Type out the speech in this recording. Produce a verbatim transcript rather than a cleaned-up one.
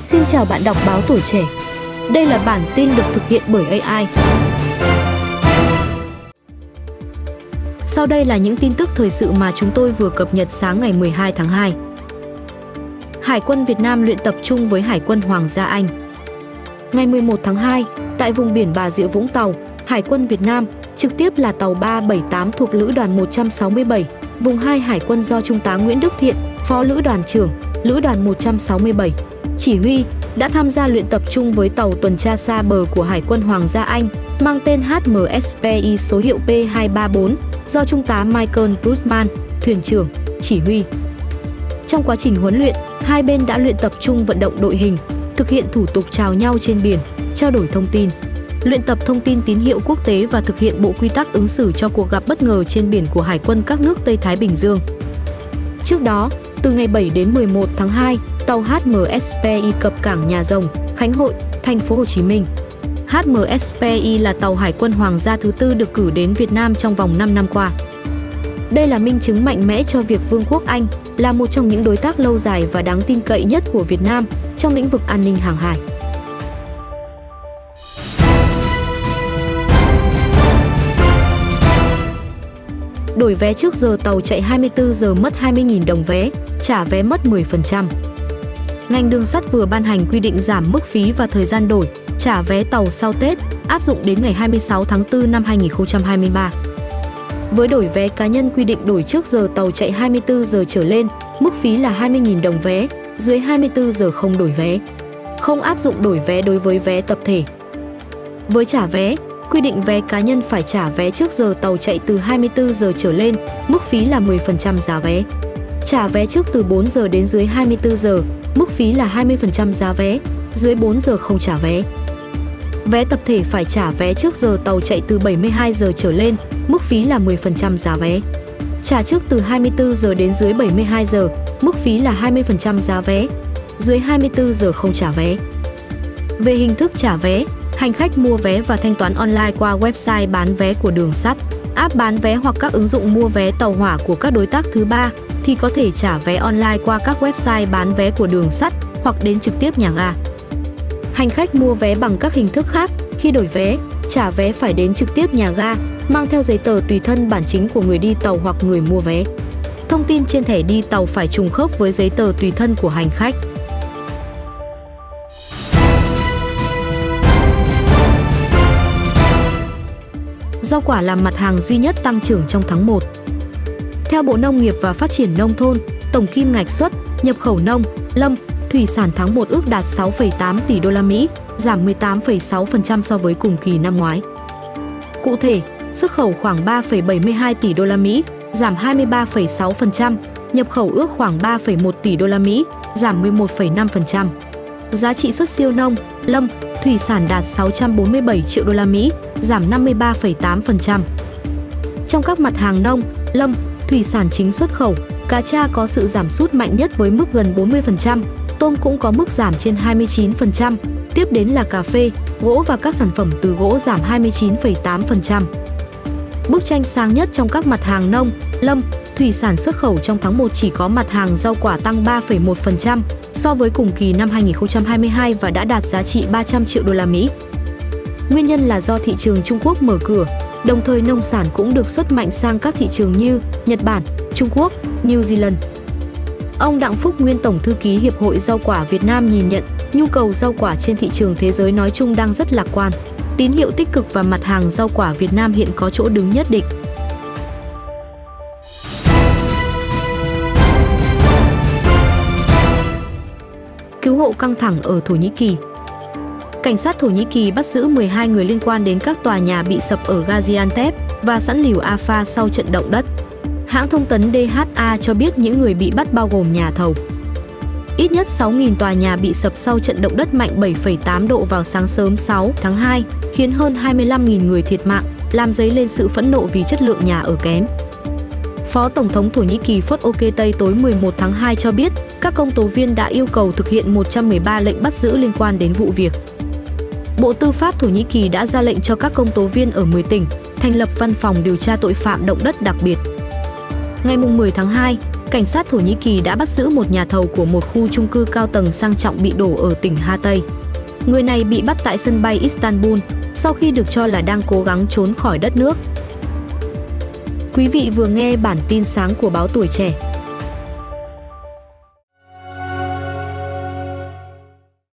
Xin chào bạn đọc báo Tuổi Trẻ. Đây là bản tin được thực hiện bởi a i. Sau đây là những tin tức thời sự mà chúng tôi vừa cập nhật sáng ngày mười hai tháng hai. Hải quân Việt Nam luyện tập chung với Hải quân Hoàng gia Anh. Ngày mười một tháng hai, tại vùng biển Bà Rịa Vũng Tàu, Hải quân Việt Nam, trực tiếp là tàu ba bảy tám thuộc Lữ đoàn một trăm sáu mươi bảy, vùng hai Hải quân do Trung tá Nguyễn Đức Thiện, Phó Lữ đoàn trưởng, Lữ đoàn một trăm sáu mươi bảy, chỉ huy, đã tham gia luyện tập chung với tàu tuần tra xa bờ của Hải quân Hoàng gia Anh, mang tên H M S P I số hiệu P hai ba bốn, do Trung tá Michael Brusman, thuyền trưởng, chỉ huy. Trong quá trình huấn luyện, hai bên đã luyện tập chung vận động đội hình, thực hiện thủ tục chào nhau trên biển, trao đổi thông tin, luyện tập thông tin tín hiệu quốc tế và thực hiện bộ quy tắc ứng xử cho cuộc gặp bất ngờ trên biển của Hải quân các nước Tây Thái Bình Dương. Trước đó, từ ngày bảy đến mười một tháng hai, tàu H M S P I cập cảng Nhà Rồng, Khánh Hội, thành phố Hồ Chí Minh. H M S P I là tàu Hải quân Hoàng gia thứ tư được cử đến Việt Nam trong vòng năm năm qua. Đây là minh chứng mạnh mẽ cho việc Vương quốc Anh là một trong những đối tác lâu dài và đáng tin cậy nhất của Việt Nam trong lĩnh vực an ninh hàng hải. Đổi vé trước giờ tàu chạy hai mươi tư giờ mất hai mươi nghìn đồng vé, trả vé mất mười phần trăm. Ngành đường sắt vừa ban hành quy định giảm mức phí và thời gian đổi, trả vé tàu sau Tết, áp dụng đến ngày hai mươi sáu tháng tư năm hai nghìn không trăm hai mươi ba. Với đổi vé cá nhân quy định đổi trước giờ tàu chạy hai mươi tư giờ trở lên, mức phí là hai mươi nghìn đồng vé, dưới hai mươi tư giờ không đổi vé. Không áp dụng đổi vé đối với vé tập thể. Với trả vé, quy định vé cá nhân phải trả vé trước giờ tàu chạy từ hai mươi tư giờ trở lên, mức phí là mười phần trăm giá vé. Trả vé trước từ bốn giờ đến dưới hai mươi tư giờ, mức phí là hai mươi phần trăm giá vé, dưới bốn giờ không trả vé. Vé tập thể phải trả vé trước giờ tàu chạy từ bảy mươi hai giờ trở lên, mức phí là mười phần trăm giá vé. Trả trước từ hai mươi tư giờ đến dưới bảy mươi hai giờ, mức phí là hai mươi phần trăm giá vé, dưới hai mươi tư giờ không trả vé. Về hình thức trả vé, hành khách mua vé và thanh toán online qua website bán vé của đường sắt, app bán vé hoặc các ứng dụng mua vé tàu hỏa của các đối tác thứ ba thì có thể trả vé online qua các website bán vé của đường sắt hoặc đến trực tiếp nhà ga. Hành khách mua vé bằng các hình thức khác, khi đổi vé, trả vé phải đến trực tiếp nhà ga, mang theo giấy tờ tùy thân bản chính của người đi tàu hoặc người mua vé. Thông tin trên thẻ đi tàu phải trùng khớp với giấy tờ tùy thân của hành khách. Rau quả là mặt hàng duy nhất tăng trưởng trong tháng một. Theo Bộ Nông nghiệp và Phát triển Nông thôn, tổng kim ngạch xuất, nhập khẩu nông, lâm, thủy sản tháng một ước đạt sáu phẩy tám tỷ đô la Mỹ, giảm mười tám phẩy sáu phần trăm so với cùng kỳ năm ngoái. Cụ thể, xuất khẩu khoảng ba phẩy bảy mươi hai tỷ đô la Mỹ, giảm hai mươi ba phẩy sáu phần trăm, nhập khẩu ước khoảng ba phẩy một tỷ đô la Mỹ, giảm mười một phẩy năm phần trăm. Giá trị xuất siêu nông, lâm, thủy sản đạt sáu trăm bốn mươi bảy triệu đô la Mỹ, giảm năm mươi ba phẩy tám phần trăm. Trong các mặt hàng nông, lâm, thủy sản chính xuất khẩu, cá tra có sự giảm sút mạnh nhất với mức gần bốn mươi phần trăm, tôm cũng có mức giảm trên hai mươi chín phần trăm, tiếp đến là cà phê, gỗ và các sản phẩm từ gỗ giảm hai mươi chín phẩy tám phần trăm. Bức tranh sáng nhất trong các mặt hàng nông, lâm, thủy sản xuất khẩu trong tháng một chỉ có mặt hàng rau quả tăng ba phẩy một phần trăm so với cùng kỳ năm hai nghìn không trăm hai mươi hai và đã đạt giá trị ba trăm triệu đô la Mỹ. Nguyên nhân là do thị trường Trung Quốc mở cửa, đồng thời nông sản cũng được xuất mạnh sang các thị trường như Nhật Bản, Trung Quốc, New Zealand. Ông Đặng Phúc Nguyên Tổng Thư ký Hiệp hội Rau quả Việt Nam nhìn nhận nhu cầu rau quả trên thị trường thế giới nói chung đang rất lạc quan. Tín hiệu tích cực và mặt hàng rau quả Việt Nam hiện có chỗ đứng nhất định. Cứu hộ căng thẳng ở Thổ Nhĩ Kỳ. Cảnh sát Thổ Nhĩ Kỳ bắt giữ mười hai người liên quan đến các tòa nhà bị sập ở Gaziantep và Sẵn Lìu Afar sau trận động đất. Hãng thông tấn đê hát a cho biết những người bị bắt bao gồm nhà thầu. Ít nhất sáu nghìn tòa nhà bị sập sau trận động đất mạnh bảy phẩy tám độ vào sáng sớm sáu tháng hai, khiến hơn hai mươi lăm nghìn người thiệt mạng, làm dấy lên sự phẫn nộ vì chất lượng nhà ở kém. Phó Tổng thống Thổ Nhĩ Kỳ Fuat Oktay tối mười một tháng hai cho biết các công tố viên đã yêu cầu thực hiện một trăm mười ba lệnh bắt giữ liên quan đến vụ việc. Bộ Tư pháp Thổ Nhĩ Kỳ đã ra lệnh cho các công tố viên ở mười tỉnh thành lập văn phòng điều tra tội phạm động đất đặc biệt. Ngày mười tháng hai, cảnh sát Thổ Nhĩ Kỳ đã bắt giữ một nhà thầu của một khu chung cư cao tầng sang trọng bị đổ ở tỉnh Hatay. Người này bị bắt tại sân bay Istanbul sau khi được cho là đang cố gắng trốn khỏi đất nước. Quý vị vừa nghe bản tin sáng của báo Tuổi Trẻ.